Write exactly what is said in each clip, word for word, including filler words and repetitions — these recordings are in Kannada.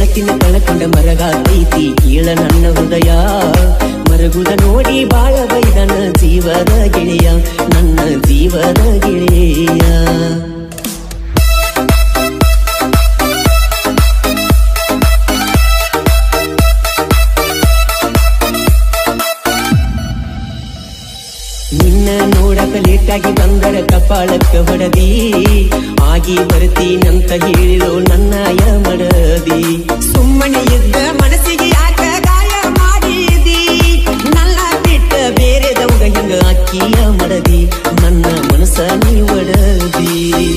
ಬೆಳಕಿನ ಕಳಕೊಂಡ ಮರಗಾತೈತಿ ಕೀಳ ನನ್ನ ಹೃದಯ ಮರಗುದ ನೋಡಿ ಬಾಳ ಬೈದನ ಜೀವದ ಗೆಳೆಯ ನನ್ನ ಜೀವದ ಗೆಳೆಯ ನಿನ್ನ ನೋಡಕ ಲೇಟಾಗಿ ಬಂದರ ಕಪಾಳಕ್ಕ ಹೊಡದಿ ಆಗಿ ಬರ್ತೀನಂತ ಹೇಳಿರೋ ನನ್ನಯ ಮಡದಿ ಸುಮ್ಮನೆ ಇದ್ದ ಮನಸ್ಸಿಗೆ ಯಾಕ ಗಾಯ ಮಾಡಿದಿ ನನ್ನ ಬಿಟ್ಟ ಬೇರೆದವ್ಗ ಹಿಂಗ ಅಕ್ಕಿಯ ಮಡದಿ ನನ್ನ ಮನಸ್ಸ ನೀ ಒಡದಿ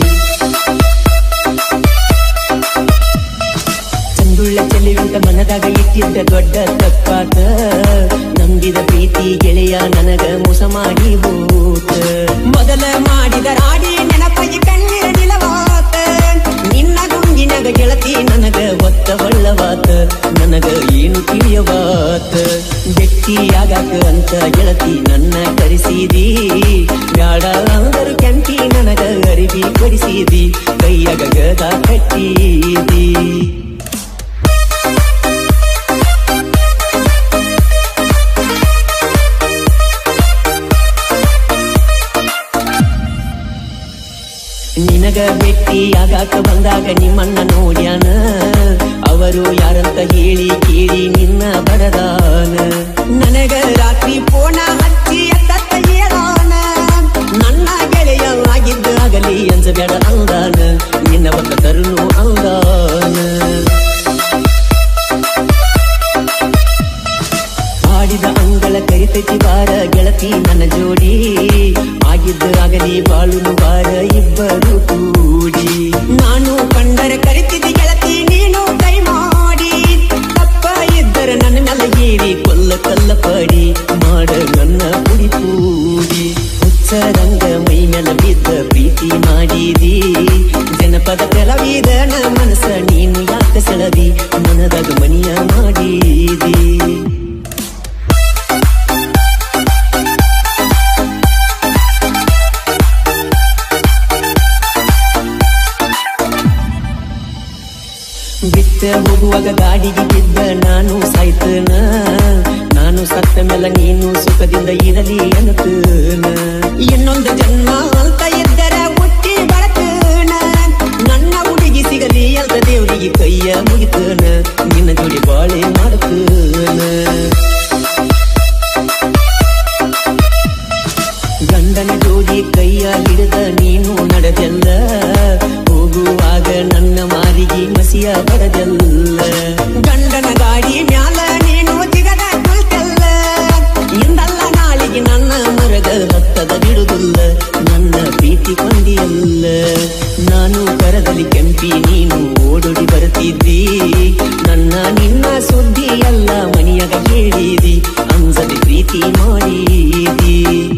ಚಂದುಳ್ಳ ಚೆಲ್ಲಿವಂತ ಮನದಾಗ ಇಟ್ಟಿದ್ದ ದೊಡ್ಡ ತಪ್ಪಾತ ನಂಬಿದ ಪ್ರೀತಿ ಗೆಳೆಯ ನನಗ ಮೋಸ ಮಾಡಿ ಹೋತ ಮೊದಲ ಮಾಡಿದ ರಾಡಿ ನೆನಪಾಗಿ ಕಣ್ಣೀರ ನಿಲವಾತ ನಿನ್ನ ಗುಂಗಿನಾಗ ಗೆಳತಿ ನನಗ ಒತ್ತ ಒಳ್ಳವಾತ ನನಗ ಏನು ತಿಳಿಯವಾತ ಬೆಟ್ಟಿಯಾಗಾಕ ಅಂತ ಗೆಳತಿ ನನ್ನ ಕರೆಸಿದಿ ಬ್ಯಾಡ ಅಂದರು ಕೆಂಪಿ ನನಗ ಅರಿವಿ ಕೊಡಿಸಿದಿ ಕೈಯಾಗ ಗದ ಕಟ್ಟಿದಿ ನಿನಗ ಭೇಟಿಯಾಗಾಕ ಬಂದಾಗ ನಿಮ್ಮನ್ನ ನೋಡ್ಯಾನ ಅವರು ಯಾರಂತ ಹೇಳಿ ಕೇಳಿ ನಿನ್ನ ಬರದಾನ ನನಗ ರಾತ್ರಿ ಪೋಣ ಹಚ್ಚಿ ಎತ್ತ ಹೇಳಾನ ನನ್ನ ಗೆಳೆಯ ಆಗಿದ್ದ ಆಗಲಿ ಅಂಜಬೇಡ ಅಂದಾನ ನಿನ್ನ ಬತ್ತ ತರುನು ಅಂದಾನ ಆಡಿದ ಅಂಗಳ ಕರಿತೈತಿ ಬಾರ ಗೆಳತಿ ನನ್ನ ಜೋಡಿ ಆಗಿದ್ದ ಆಗಲಿ ಬಾಳುನು ಬಾರ ಇಬ್ಬರು ಕೂಡಿ ನಾನು ಕಂಡರೆ ಕರಿತಿದ್ದಿ ಗೆಳತಿ ನೀನು ಕೈ ಮಾಡಿ ತಪ್ಪ ಇದ್ದರೆ ನನ್ನ ಮೇಲೆ ಏರಿ ಕೊಲ್ಲ ಕಲ್ಲ ಪಡಿ ಮಾಡ ನನ್ನ ಪುಡಿ ಪೂಡಿ ಹುಚ್ಚರಂಗ ಮೈ ಮೇಲೆ ಬಿದ್ದ ಪ್ರೀತಿ ಮಾಡಿದಿ ಜನಪದ ಕಲಾವಿದನ ಮನಸ್ಸ ನೀನು ಯಾಕ ಸೆಳದಿ ಮನದಾಗ ಮನಿಯ ಮಾಡಿದಿ ಬಿಟ್ಟ ಹೋಗುವಾಗ ಗಾಡಿಗೆ ಬಿದ್ದ ನಾನು ಸಾಯ್ತನ ನಾನು ಸತ್ತ ಮೇಲೆ ನೀನು ಸುಖದಿಂದ ಇರಲಿ ಅನ್ನತನ ಇನ್ನೊಂದು ಜನ್ಮ ಅಂತ ಇದ್ದರ ಹುಟ್ಟಿ ಬರತನ ನನ್ನ ಹುಡುಗಿ ಸಿಗಲಿ ಅಂತ ದೇವರಿಗೆ ಕೈಯ ಮುಗಿತನ ನಿನ್ನ ಜೋಡಿ ಬಾಳೆ ಮಾಡತನ ಗಂಡನ ಜೋಡಿ ಕೈಯ ಹಿಡಿದ ನೀನು ನಡೆದೆಲ್ಲ ಹೋಗುವಾಗ ನನ್ನ ಮಾರಿಗೆ ಮಸಿಯ ಬರದಲ್ಲ ಗಂಡನ ಗಾಡಿ ಮ್ಯಾಲ ನೀನು ಜಿಗದ ಕುಳಿತಲ್ಲ ಇಂದಲ್ಲ ನಾಳಿಗೆ ನನ್ನ ಮರಗ ರಕ್ತದ ಬಿಡುದಿಲ್ಲ ನನ್ನ ಪ್ರೀತಿ ಕೊಂಡಿಯಲ್ಲ ನಾನು ಕರದಲ್ಲಿ ಕೆಂಪಿ ನೀನು ಓಡೋಡಿ ಬರುತ್ತಿದ್ದಿ ನನ್ನ ನಿನ್ನ ಸುದ್ದಿ ಎಲ್ಲ ಮನೆಯಾಗ ಹೇಳಿದಿ ಅಂಜದೆ ಪ್ರೀತಿ ಮಾಡಿದಿ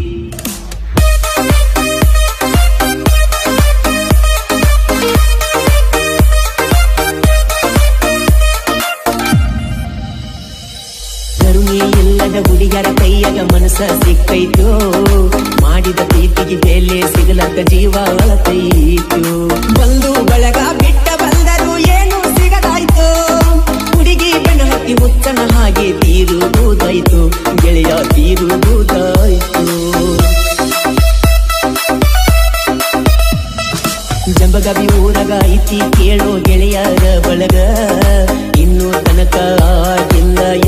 ಇಲ್ಲದ ಹುಡುಗರ ಕೈಯಾಗ ಮನಸ್ಸ ಸಿಕ್ಕೈತು ಮಾಡಿದ ಪ್ರೀತಿಗೆ ಬೆಲೆ ಸಿಗಲಕ್ಕ ಜೀವ ಅಳತೈತು ಬಂದು ಬಳಗ ಬಿಟ್ಟ ಬಂದರು ಏನು ಸಿಗದಾಯ್ತು ಹುಡುಗಿ ಬೆನ್ನ ಹತ್ತಿ ಹುಚ್ಚನ ಹಾಗೆ ತೀರುವುದಾಯ್ತು ಗೆಳೆಯ ತೀರುವುದಾಯ್ತು ಜಂಬಗಬಿ ಊರಗ ಐತಿ ಕೇಳೋ ಗೆಳೆಯರ ಬಳಗ ಇನ್ನೂ ತನಕ